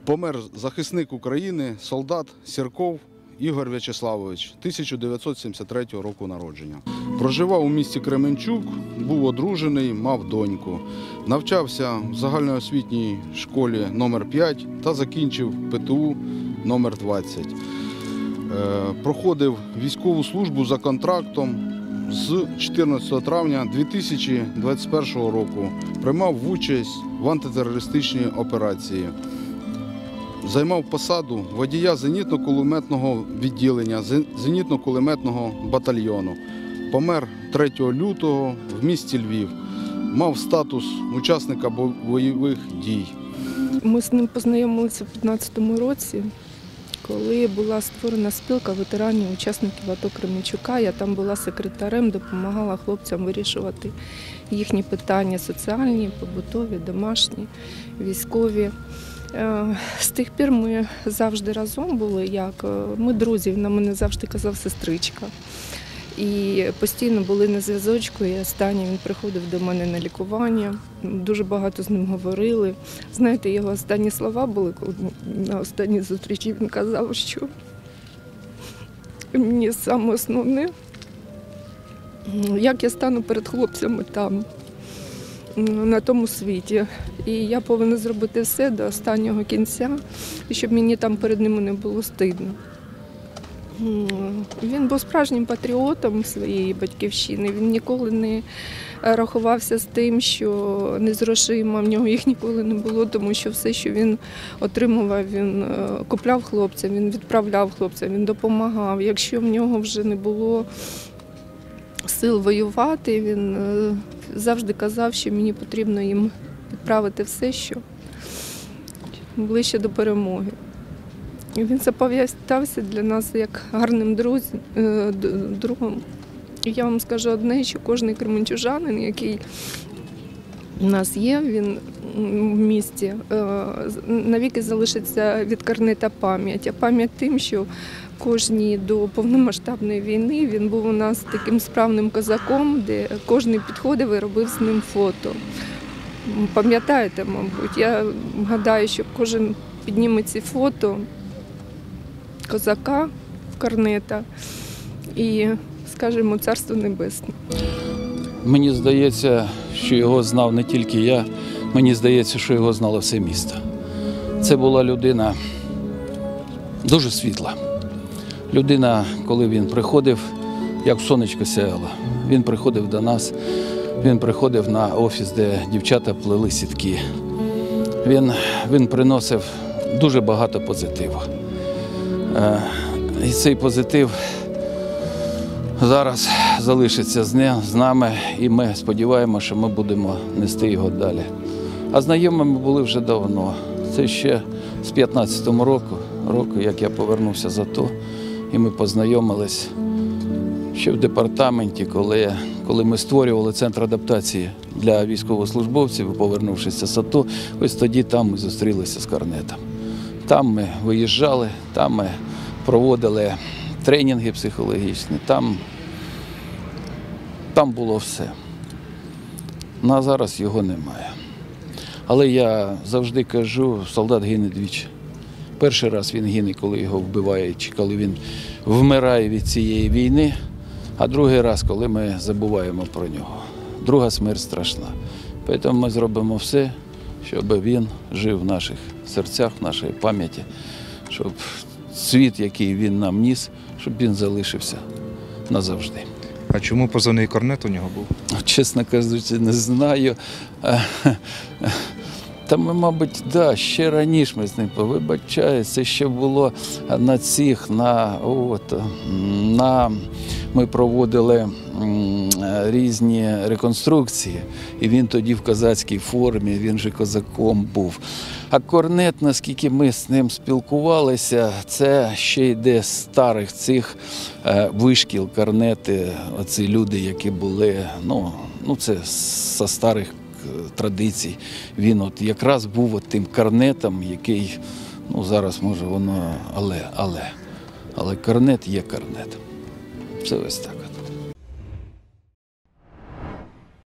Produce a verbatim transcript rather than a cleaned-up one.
Помер захисник України, солдат Сірков Ігор В'ячеславович, тисяча дев'ятсот сімдесят третього року народження. Проживав у місті Кременчук, був одружений, мав доньку. Навчався в загальноосвітній школі номер п'ять та закінчив Пе Те У номер двадцять. Проходив військову службу за контрактом з чотирнадцятого травня дві тисячі двадцять першого року. Приймав участь в антитерористичній операції. Займав посаду водія зенітно-кулеметного відділення, зенітно-кулеметного батальйону. Помер третього лютого в місті Львів. Мав статус учасника бойових дій. Ми з ним познайомилися у дві тисячі п'ятнадцятому році, коли була створена спілка ветеранів, учасників АТО Кременчука. Я там була секретарем, допомагала хлопцям вирішувати їхні питання соціальні, побутові, домашні, військові. З тих пір ми завжди разом були, як ми друзі, на мене завжди казав сестричка. І постійно були на зв'язочку, і останній він приходив до мене на лікування, дуже багато з ним говорили. Знаєте, його останні слова були, коли на останній зустрічі він казав, що мені саме основне, як я стану перед хлопцями там, на тому світі. І я повинна зробити все до останнього кінця, щоб мені там перед ними не було стидно. Він був справжнім патріотом своєї батьківщини. Він ніколи не рахувався з тим, що не з грошима, в нього їх ніколи не було, тому що все, що він отримував, він купляв хлопцям, він відправляв хлопцям, він допомагав. Якщо в нього вже не було сил воювати, він завжди казав, що мені потрібно їм відправити все, що ближче до перемоги. І він запам'ятався для нас як гарним друзі, другом. І я вам скажу одне, що кожен кременчужанин, який у нас є, він в місті, навіки залишиться від Корнета пам'ять. А пам'ять тим, що кожній до повномасштабної війни він був у нас таким справним козаком, де кожен підходив і робив з ним фото. Пам'ятаєте, мабуть, я гадаю, що кожен підніме ці фото козака Корнета і, скажімо, Царство Небесне. Мені здається, що його знав не тільки я, мені здається, що його знало все місто. Це була людина дуже світла. Людина, коли він приходив, як сонечко сяяло, він приходив до нас, він приходив на офіс, де дівчата плели сітки. Він, він приносив дуже багато позитиву. І цей позитив зараз залишиться з нами, і ми сподіваємося, що ми будемо нести його далі. А знайомими були вже давно. Це ще з п'ятнадцятого року, року, як я повернувся з АТО, і ми познайомились ще в департаменті, коли, коли ми створювали центр адаптації для військовослужбовців, повернувшись з АТО, ось тоді там ми зустрілися з Корнетом. Там ми виїжджали, там ми проводили тренінги психологічні, там, там було все. Ну, а зараз його немає. Але я завжди кажу, солдат гине двічі. Перший раз він гине, коли його вбивають, чи коли він вмирає від цієї війни, а другий раз, коли ми забуваємо про нього. Друга смерть страшна. Тому ми зробимо все, щоб він жив в наших серцях, в нашій пам'яті, щоб світ, який він нам ніс, щоб він залишився назавжди. А чому позивний Корнет у нього був? Чесно кажучи, не знаю. Та ми, мабуть, да, ще раніше ми з ним повибачаю. Це ще було на цих, на, от, на, ми проводили різні реконструкції, і він тоді в козацькій формі, він же козаком був. А Корнет, наскільки ми з ним спілкувалися, це ще йде з старих цих вишкіл, Корнети, оці люди, які були, ну, ну це зі старих традицій. Він от якраз був от тим Корнетом, який, ну зараз може воно, але, але, але Корнет є Корнет. Це ось так.